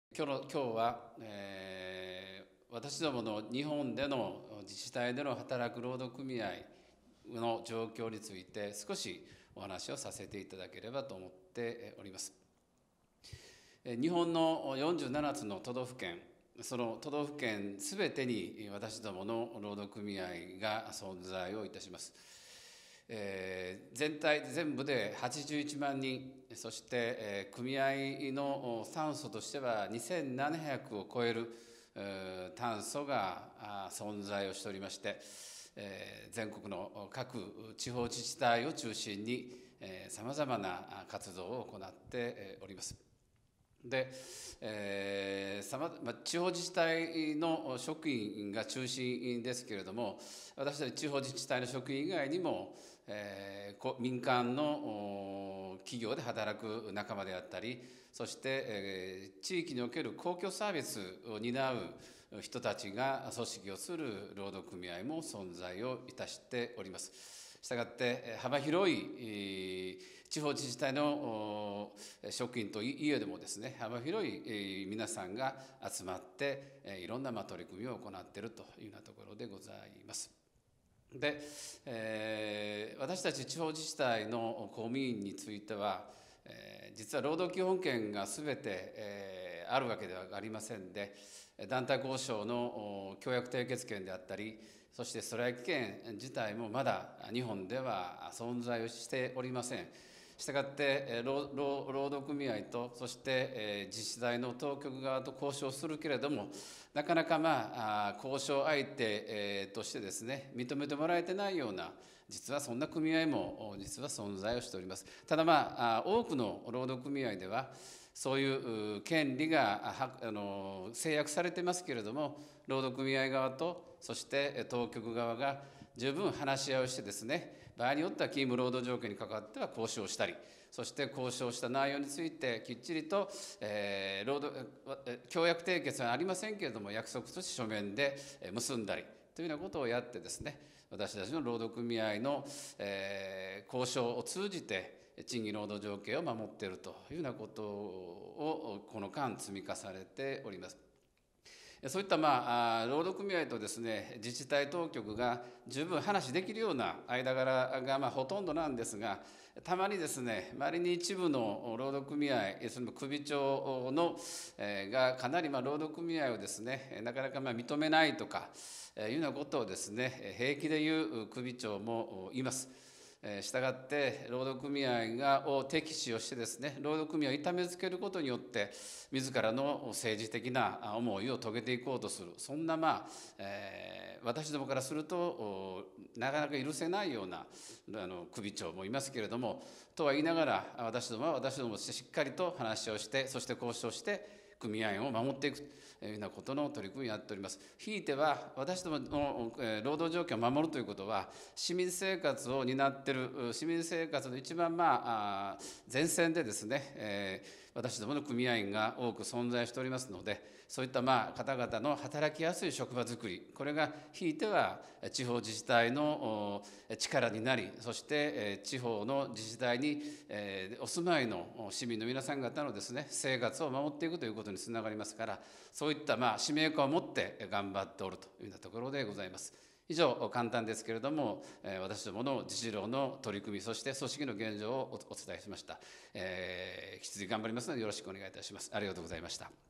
今日は、私どもの日本での自治体での働く労働組合の状況について少しお話をさせていただければと思っております。日本の47つの都道府県、その都道府県すべてに私どもの労働組合が存在をいたします。全部で81万人、そして、組合の炭素としては2700を超える炭素が存在をしておりまして、全国の各地方自治体を中心にさまざまな活動を行っております。で、地方自治体の職員が中心ですけれども、私たち地方自治体の職員以外にも、民間の企業で働く仲間であったり、そして、地域における公共サービスを担う人たちが組織をする労働組合も存在をいたしております。したがって幅広い地方自治体の職員といえどもですね、幅広い皆さんが集まっていろんな取り組みを行っているというようなところでございます。で、私たち地方自治体の公務員については、実は労働基本権がすべてあるわけではありませんで、団体交渉の協約締結権であったり、そしてストライキ権自体もまだ日本では存在をしておりません。したがって労働組合と、そして自治体の当局側と交渉するけれども、なかなか交渉相手としてですね、認めてもらえてないような、実はそんな組合も実は存在をしております。ただ多くの労働組合ではそういう権利が制約されてますけれども、労働組合側とそして当局側が十分話し合いをしてですね、場合によっては勤務労働条件に関わっては交渉したり、そして交渉した内容についてきっちりと、協約締結はありませんけれども、約束として書面で結んだりというようなことをやってですね、私たちの労働組合の、交渉を通じて賃金労働条件を守っているというようなことをこの間積み重ねております。そういった労働組合とですね、自治体当局が十分話できるような間柄がほとんどなんですが、たまにですね、周りに一部の労働組合、その首長のがかなり労働組合をですね、なかなか認めないとかいうようなことをですね、平気で言う首長もいます。したがって労働組合を敵視をしてですね、労働組合を痛めつけることによって自らの政治的な思いを遂げていこうとする、そんな私どもからするとなかなか許せないような首長もいますけれども、とは言いながら私どもはしっかりと話をして、そして交渉して組合を守っていくというようなことの取り組みをやっております。ひいては私どもの労働条件を守るということは、市民生活を担っている、市民生活の一番前線でですね、私どもの組合員が多く存在しておりますので、そういった方々の働きやすい職場づくり、これがひいては地方自治体の力になり、そして地方の自治体にお住まいの市民の皆さん方のですね、生活を守っていくということにつながりますから、そういった使命感を持って頑張っておるというようなところでございます。以上、簡単ですけれども、私どもの自治労の取り組み、そして組織の現状をお伝えしました。引き続き頑張りますのでよろしくお願いいたします。ありがとうございました。